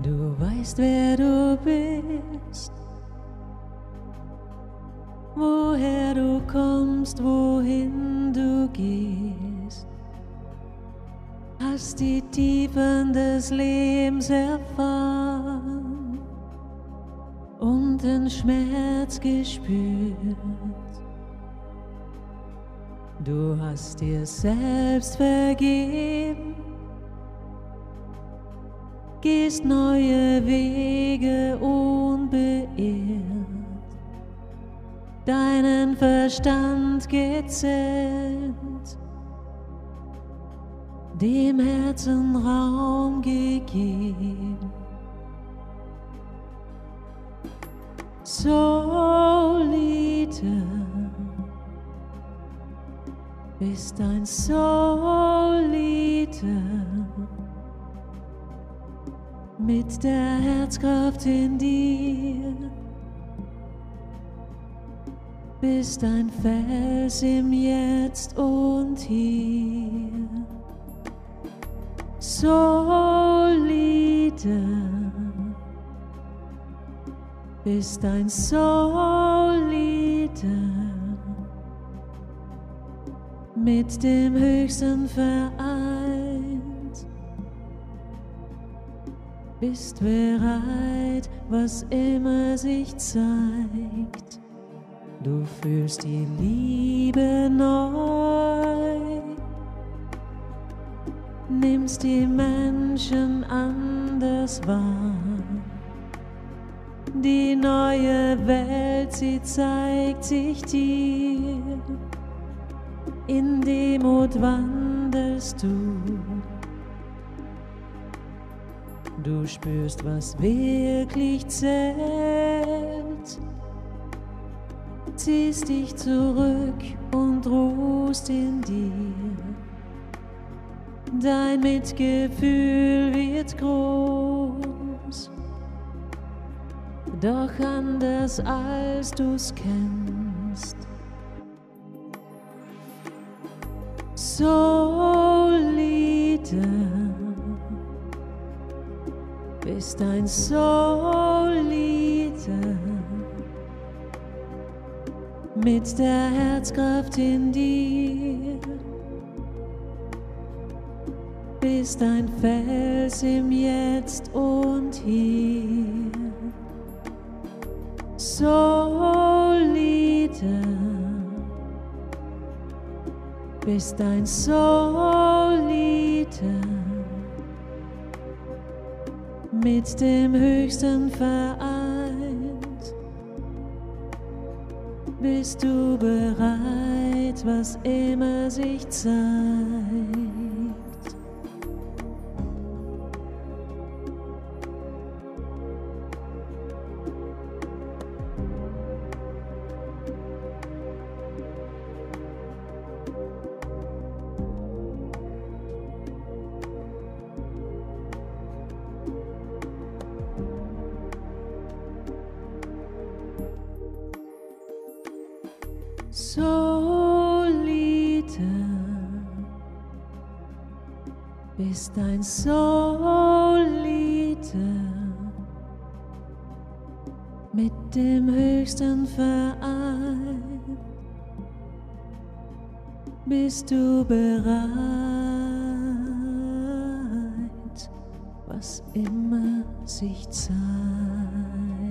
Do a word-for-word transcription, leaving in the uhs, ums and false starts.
Du weißt, wer du bist, woher du kommst, wohin du gehst, hast die Tiefen des Lebens erfahren und den Schmerz gespürt. Du hast dir selbst vergeben, gehst neue Wege unbeirrt, deinen Verstand gezähmt, dem Herzen Raum gegeben. Solide, bist ein Solide, mit der Herzkraft in dir, bist ein Fels im Jetzt und Hier. Solide, bist ein Solide, mit dem Höchsten vereint, bist bereit, was immer sich zeigt. Du fühlst die Liebe neu, nimmst die Menschen anders wahr. Die neue Welt, sie zeigt sich dir, in Demut wandelst du. Du spürst, was wirklich zählt, ziehst dich zurück und ruhst in dir. Dein Mitgefühl wird groß, doch anders als du's kennst. Solide, bist ein Solide, mit der Herzkraft in dir, bist ein Fels im Jetzt und Hier. Solide, bist ein Solide, mit dem Höchsten vereint. Bist du bereit, was immer sich zeigt? Solide, bist ein Solide, mit dem Höchsten vereint. Bist du bereit, was immer sich zeigt?